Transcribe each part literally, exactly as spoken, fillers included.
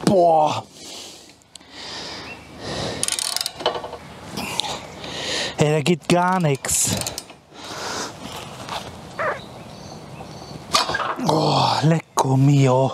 Boah. Ey, da geht gar nichts. Oh, lecco mio.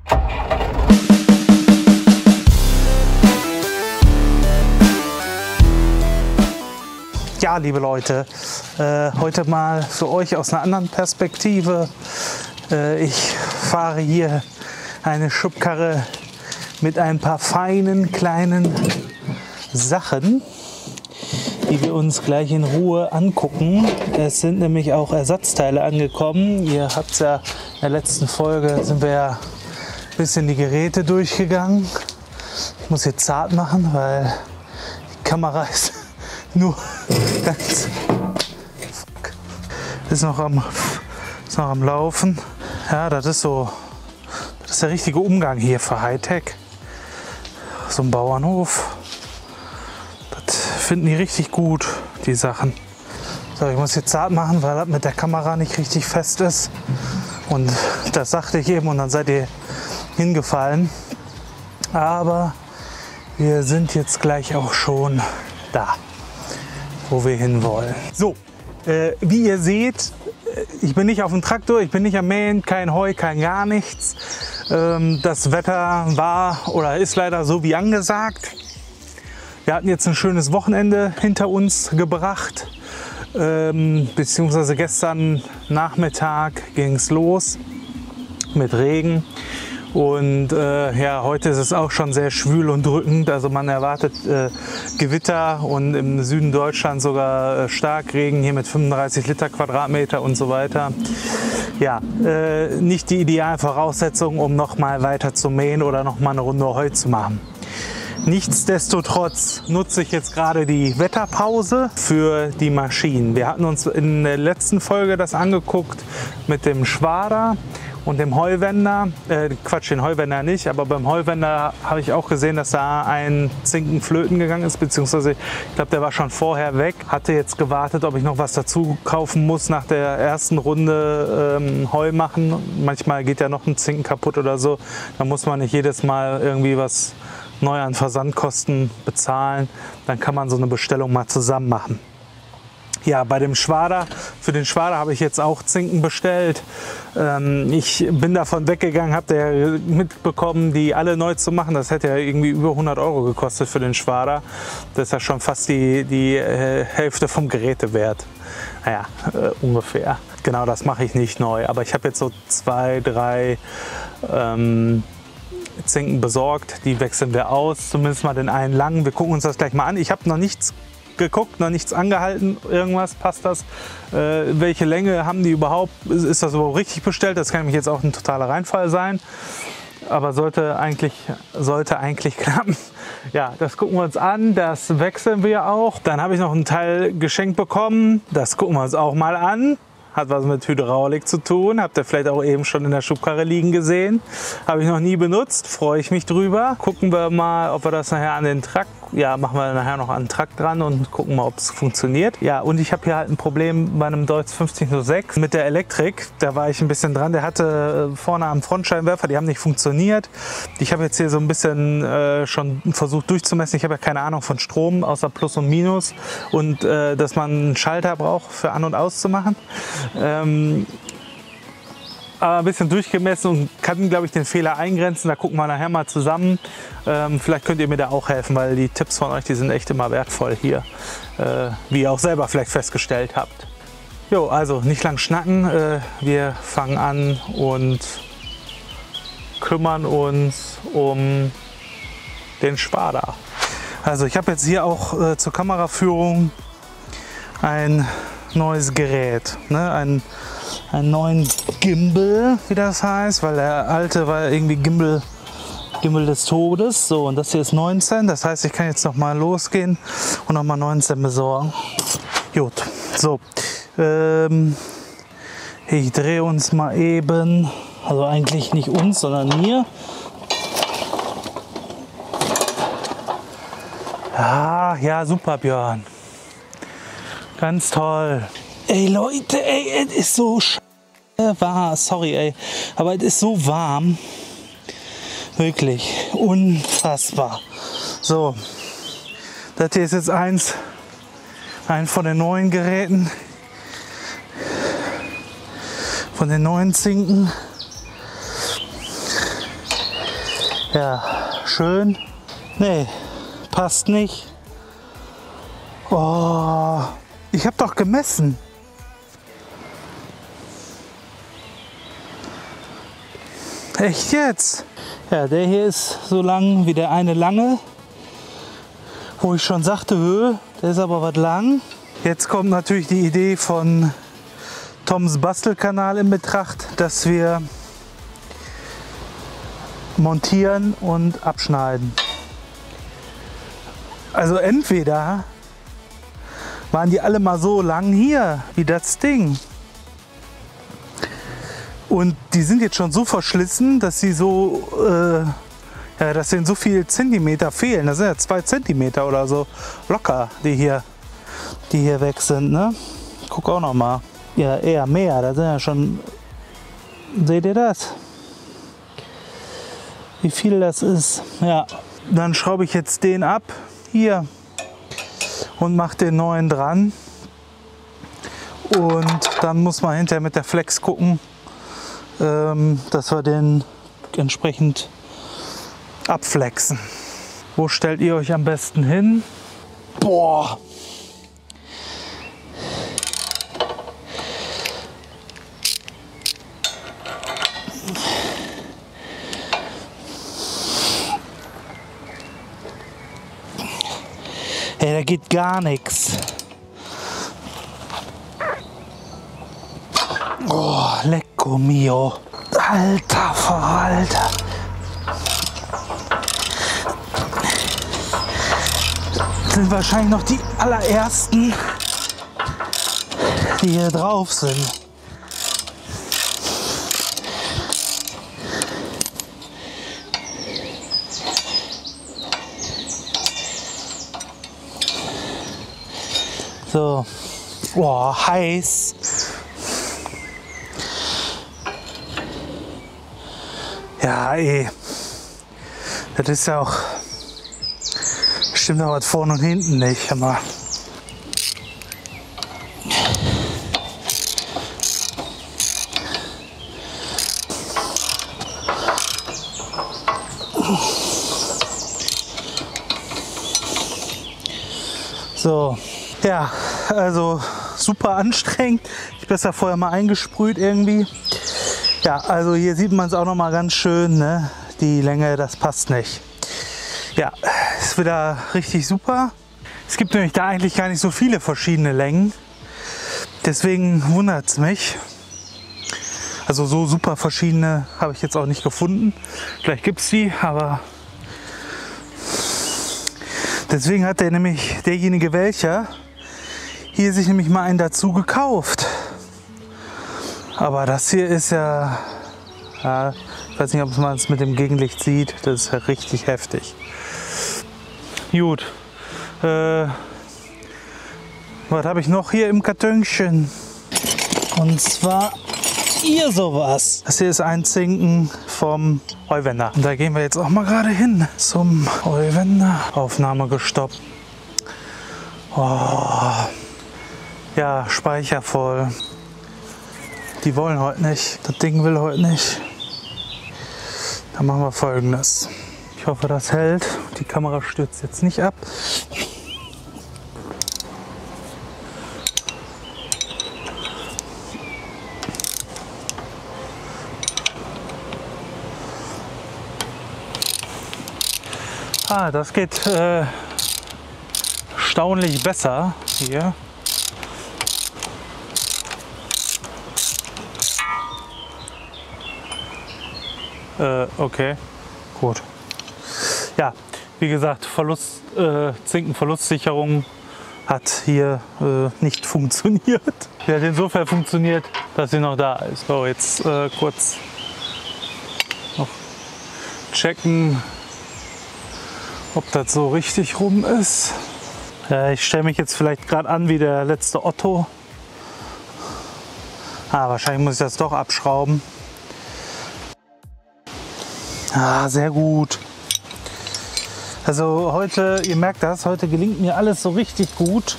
Ja, liebe Leute, äh, heute mal für euch aus einer anderen Perspektive. Äh, ich fahre hier eine Schubkarre mit ein paar feinen kleinen Sachen, die wir uns gleich in Ruhe angucken. Es sind nämlich auch Ersatzteile angekommen. Ihr habt es ja in der letzten Folge, sind wir ja ein bisschen die Geräte durchgegangen. Ich muss hier zart machen, weil die Kamera ist nur ganz ist noch am ist noch am Laufen. Ja, das ist so, das ist der richtige Umgang hier für Hightech. So ein Bauernhof. Das finden die richtig gut, die Sachen. So, ich muss jetzt zart machen, weil das mit der Kamera nicht richtig fest ist. Und das sagte ich eben und dann seid ihr hingefallen. Aber wir sind jetzt gleich auch schon da, wo wir hinwollen. So, äh, wie ihr seht, ich bin nicht auf dem Traktor, ich bin nicht am Mähen, kein Heu, kein gar nichts. Ähm, das Wetter war oder ist leider so wie angesagt. Wir hatten jetzt ein schönes Wochenende hinter uns gebracht, ähm, beziehungsweise gestern Nachmittag ging es los mit Regen. Und äh, ja, heute ist es auch schon sehr schwül und drückend. Also man erwartet äh, Gewitter und im Süden Deutschlands sogar äh, Starkregen, hier mit fünfunddreißig Liter Quadratmeter und so weiter. Ja, äh, nicht die idealen Voraussetzungen, um noch mal weiter zu mähen oder noch mal eine Runde Heu zu machen. Nichtsdestotrotz nutze ich jetzt gerade die Wetterpause für die Maschinen. Wir hatten uns in der letzten Folge das angeguckt mit dem Schwader und dem Heuwender, äh, Quatsch, den Heuwender nicht, aber beim Heuwender habe ich auch gesehen, dass da ein Zinken flöten gegangen ist, beziehungsweise ich glaube, der war schon vorher weg. Hatte jetzt gewartet, ob ich noch was dazu kaufen muss nach der ersten Runde ähm, Heu machen. Manchmal geht ja noch ein Zinken kaputt oder so. Da muss man nicht jedes Mal irgendwie was neu an Versandkosten bezahlen. Dann kann man so eine Bestellung mal zusammen machen. Ja, bei dem Schwader, für den Schwader habe ich jetzt auch Zinken bestellt. Ähm, ich bin davon weggegangen, habt ihr mitbekommen, die alle neu zu machen. Das hätte ja irgendwie über hundert Euro gekostet für den Schwader. Das ist ja schon fast die, die äh, Hälfte vom Gerätewert. Naja, äh, ungefähr. Genau, das mache ich nicht neu. Aber ich habe jetzt so zwei, drei ähm, Zinken besorgt. Die wechseln wir aus, zumindest mal den einen langen. Wir gucken uns das gleich mal an. Ich habe noch nichts geguckt, noch nichts angehalten, irgendwas, passt das? Äh, welche Länge haben die überhaupt? Ist, ist das überhaupt richtig bestellt? Das kann nämlich jetzt auch ein totaler Reinfall sein, aber sollte eigentlich, sollte eigentlich klappen. Ja, das gucken wir uns an, das wechseln wir auch. Dann habe ich noch einen Teil geschenkt bekommen, das gucken wir uns auch mal an. Hat was mit Hydraulik zu tun, habt ihr vielleicht auch eben schon in der Schubkarre liegen gesehen. Habe ich noch nie benutzt, freue ich mich drüber. Gucken wir mal, ob wir das nachher an den Truck, ja, machen wir nachher noch an den Truck dran und gucken mal, ob es funktioniert. Ja, und ich habe hier halt ein Problem bei einem Deutz fünfzig null sechs mit der Elektrik. Da war ich ein bisschen dran. Der hatte vorne am Frontscheinwerfer, die haben nicht funktioniert. Ich habe jetzt hier so ein bisschen äh, schon versucht durchzumessen. Ich habe ja keine Ahnung von Strom, außer Plus und Minus. Und äh, dass man einen Schalter braucht für An- und Auszumachen. Ähm, aber ein bisschen durchgemessen und kann, glaube ich, den Fehler eingrenzen. Da gucken wir nachher mal zusammen. Ähm, vielleicht könnt ihr mir da auch helfen, weil die Tipps von euch, die sind echt immer wertvoll hier, äh, wie ihr auch selber vielleicht festgestellt habt. Jo, also nicht lang schnacken. Äh, wir fangen an und kümmern uns um den Schwader. Also ich habe jetzt hier auch äh, zur Kameraführung ein neues Gerät, ne? ein, einen neuen Gimbal, wie das heißt, weil der alte war irgendwie Gimbal, Gimbal des Todes. So, und das hier ist neunzehn, das heißt, ich kann jetzt noch mal losgehen und noch mal neunzehn besorgen. Gut, so, ähm, ich drehe uns mal eben, also eigentlich nicht uns, sondern mir. Ah, ja, super, Björn. Ganz toll. Ey Leute, ey, es ist so warm. Sorry, ey. Aber es ist so warm. Wirklich unfassbar. So, das hier ist jetzt eins, ein von den neuen Geräten, von den neuen Zinken. Ja, schön. Nee, passt nicht. Oh, ich habe doch gemessen. Echt jetzt? Ja, der hier ist so lang wie der eine lange, wo ich schon sagte, Höhe, der ist aber was lang. Jetzt kommt natürlich die Idee von Toms Bastelkanal in Betracht, dass wir montieren und abschneiden. Also entweder waren die alle mal so lang hier wie das Ding und die sind jetzt schon so verschlissen, dass sie so, äh, ja, dass denen so viele Zentimeter fehlen. Das sind ja zwei Zentimeter oder so locker, die hier, die hier weg sind. Ne? Guck auch noch mal. Ja, eher mehr. Da sind ja schon. Seht ihr das? Wie viel das ist? Ja. Dann schraube ich jetzt den ab hier und mache den neuen dran. Und dann muss man hinterher mit der Flex gucken, ähm, dass wir den entsprechend abflexen. Wo stellt ihr euch am besten hin? Boah! Hey, da geht gar nichts. Oh, lecco mio. Alter Verwalter. Das sind wahrscheinlich noch die allerersten, die hier drauf sind. So, boah, heiß. Ja, ey. Das ist ja auch. Stimmt aber vorne und hinten nicht. Aber so, ja, also super anstrengend. Ich besser vorher mal eingesprüht irgendwie. Ja, also hier sieht man es auch noch mal ganz schön, ne? Die Länge, das passt nicht. Ja, ist wieder richtig super. Es gibt nämlich da eigentlich gar nicht so viele verschiedene Längen. Deswegen wundert es mich. Also so super verschiedene habe ich jetzt auch nicht gefunden. Vielleicht gibt es die, aber deswegen hat der nämlich derjenige welcher hier sich nämlich mal einen dazu gekauft. Aber das hier ist ja, ja ich weiß nicht, ob man es mit dem Gegenlicht sieht, das ist ja richtig heftig. Gut, äh, was habe ich noch hier im Kartönchen? Und zwar hier sowas. Das hier ist ein Zinken vom Heuwender. Und da gehen wir jetzt auch mal gerade hin zum Heuwender. Aufnahme gestoppt. Oh. Ja, Speicher voll. Die wollen heute nicht. Das Ding will heute nicht. Dann machen wir Folgendes. Ich hoffe, das hält. Die Kamera stürzt jetzt nicht ab. Ah, das geht äh, erstaunlich besser hier. Äh, okay, gut. Ja, wie gesagt, Verlust, äh, Zinkenverlustsicherung hat hier äh, nicht funktioniert. Sie hat insofern funktioniert, dass sie noch da ist. So, jetzt äh, kurz noch checken, ob das so richtig rum ist. Ja, ich stelle mich jetzt vielleicht gerade an wie der letzte Otto. Ah, wahrscheinlich muss ich das doch abschrauben. Ah, sehr gut. Also heute, ihr merkt das, heute gelingt mir alles so richtig gut.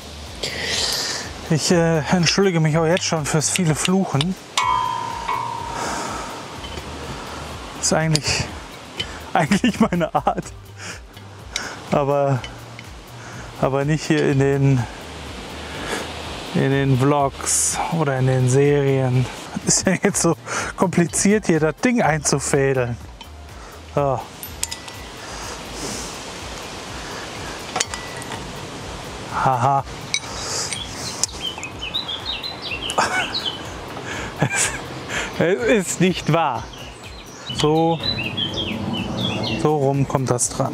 Ich äh, entschuldige mich auch jetzt schon fürs viele Fluchen. Das ist eigentlich, eigentlich meine Art. Aber, aber nicht hier in den, in den Vlogs oder in den Serien. Ist ja jetzt so kompliziert, hier das Ding einzufädeln. So. Haha. Es ist nicht wahr. So, so rum kommt das dran.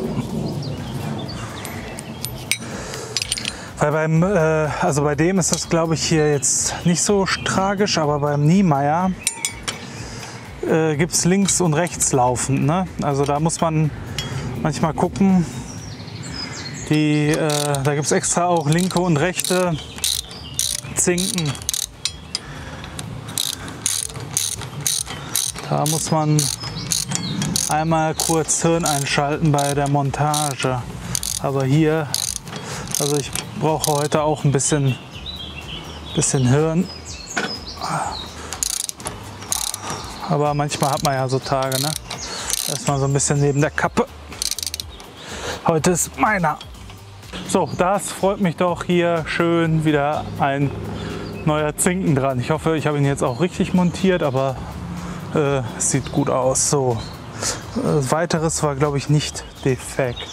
Weil beim, äh, also bei dem ist das, glaube ich, hier jetzt nicht so tragisch, aber beim Niemeyer äh, gibt es links und rechts laufend. Ne? Also da muss man manchmal gucken. Die, äh, da gibt es extra auch linke und rechte Zinken. Da muss man einmal kurz Hirn einschalten bei der Montage. Aber hier, also ich brauche heute auch ein bisschen, bisschen Hirn. Aber manchmal hat man ja so Tage, ne? Erstmal so ein bisschen neben der Kappe. Heute ist meiner. So, das freut mich doch, hier schön wieder ein neuer Zinken dran. Ich hoffe, ich habe ihn jetzt auch richtig montiert, aber äh, es sieht gut aus. So, äh, weiteres war, glaube ich, nicht defekt.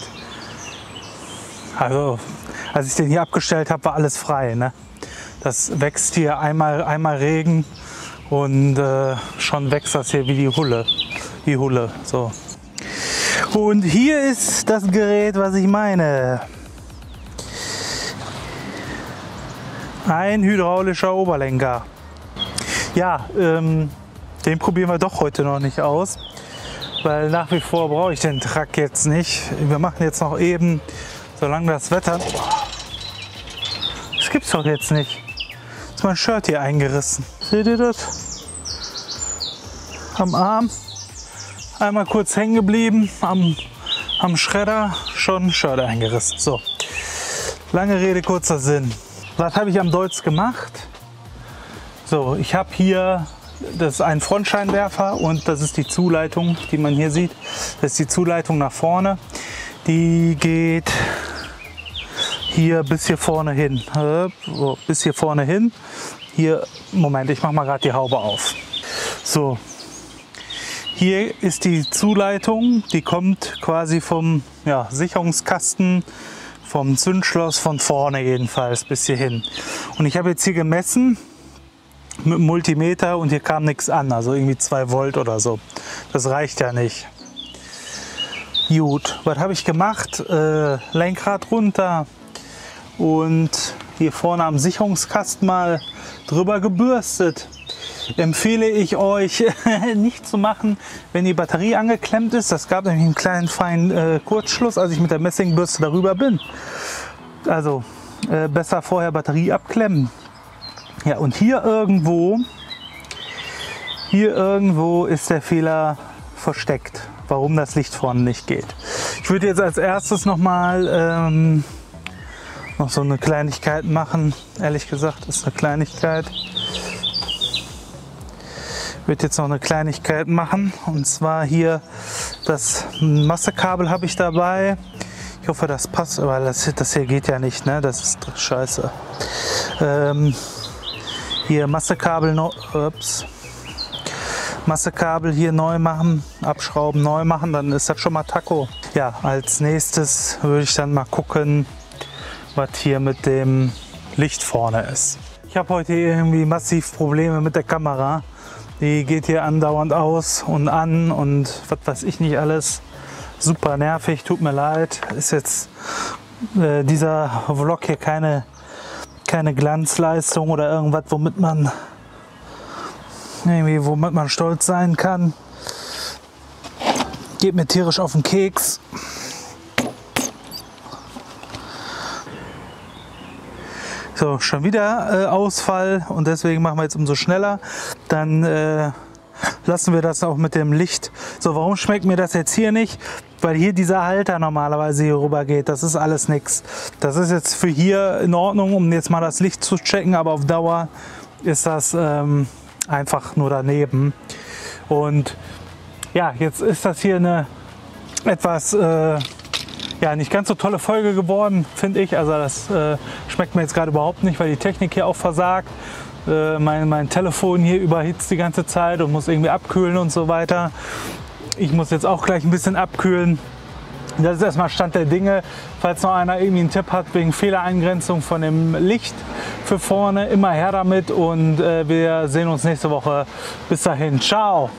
Also, als ich den hier abgestellt habe, war alles frei. Ne? Das wächst hier einmal, einmal Regen und äh, schon wächst das hier wie die Hulle. Wie Hulle. So. Und hier ist das Gerät, was ich meine. Ein hydraulischer Oberlenker. Ja, ähm, den probieren wir doch heute noch nicht aus, weil nach wie vor brauche ich den Truck jetzt nicht. Wir machen jetzt noch eben, solange das Wetter... Das gibt's doch jetzt nicht. Ist mein Shirt hier eingerissen. Seht ihr das? Am Arm. Einmal kurz hängen geblieben, am, am Schredder schon Shirt eingerissen. So, lange Rede, kurzer Sinn. Was habe ich am Deutz gemacht? So, ich habe hier, das ist ein Frontscheinwerfer und das ist die Zuleitung, die man hier sieht. Das ist die Zuleitung nach vorne. Die geht hier bis hier vorne hin. So, bis hier vorne hin. Hier, Moment, ich mache mal gerade die Haube auf. So. Hier ist die Zuleitung, die kommt quasi vom ja, Sicherungskasten, vom Zündschloss von vorne jedenfalls bis hierhin. Und ich habe jetzt hier gemessen mit dem Multimeter und hier kam nichts an, also irgendwie zwei Volt oder so. Das reicht ja nicht. Gut, was habe ich gemacht? Äh, Lenkrad runter und hier vorne am Sicherungskasten mal drüber gebürstet. Empfehle ich euch nicht zu machen, wenn die Batterie angeklemmt ist. Das gab nämlich einen kleinen feinen äh, Kurzschluss, als ich mit der Messingbürste darüber bin. Also äh, besser vorher Batterie abklemmen. Ja, und hier irgendwo, hier irgendwo ist der Fehler versteckt, warum das Licht vorne nicht geht. Ich würde jetzt als erstes noch mal ähm, noch so eine Kleinigkeit machen. Ehrlich gesagt, ist eine Kleinigkeit. Ich würde jetzt noch eine Kleinigkeit machen, und zwar hier das Massekabel habe ich dabei. Ich hoffe, das passt, aber das, das hier geht ja nicht, ne? Das ist scheiße. Ähm, hier Massekabel, no, ups. Massekabel hier neu machen, abschrauben, neu machen, dann ist das schon mal Taco. Ja, als nächstes würde ich dann mal gucken, was hier mit dem Licht vorne ist. Ich habe heute irgendwie massiv Probleme mit der Kamera. Die geht hier andauernd aus und an und was weiß ich nicht alles. Super nervig, tut mir leid. Ist jetzt äh, dieser Vlog hier keine, keine Glanzleistung oder irgendwas, womit man irgendwie, womit man stolz sein kann. Geht mir tierisch auf den Keks. So, schon wieder äh, Ausfall und deswegen machen wir jetzt umso schneller. Dann äh, lassen wir das auch mit dem Licht. So, warum schmeckt mir das jetzt hier nicht? Weil hier dieser Halter normalerweise hier rüber geht. Das ist alles nix. Das ist jetzt für hier in Ordnung, um jetzt mal das Licht zu checken, aber auf Dauer ist das ähm, einfach nur daneben. Und ja, jetzt ist das hier eine etwas äh, ja, nicht ganz so tolle Folge geworden, finde ich. Also das äh, schmeckt mir jetzt gerade überhaupt nicht, weil die Technik hier auch versagt. Äh, mein, mein Telefon hier überhitzt die ganze Zeit und muss irgendwie abkühlen und so weiter. Ich muss jetzt auch gleich ein bisschen abkühlen. Das ist erstmal Stand der Dinge. Falls noch einer irgendwie einen Tipp hat wegen Fehlereingrenzung von dem Licht für vorne, immer her damit und äh, wir sehen uns nächste Woche. Bis dahin, ciao!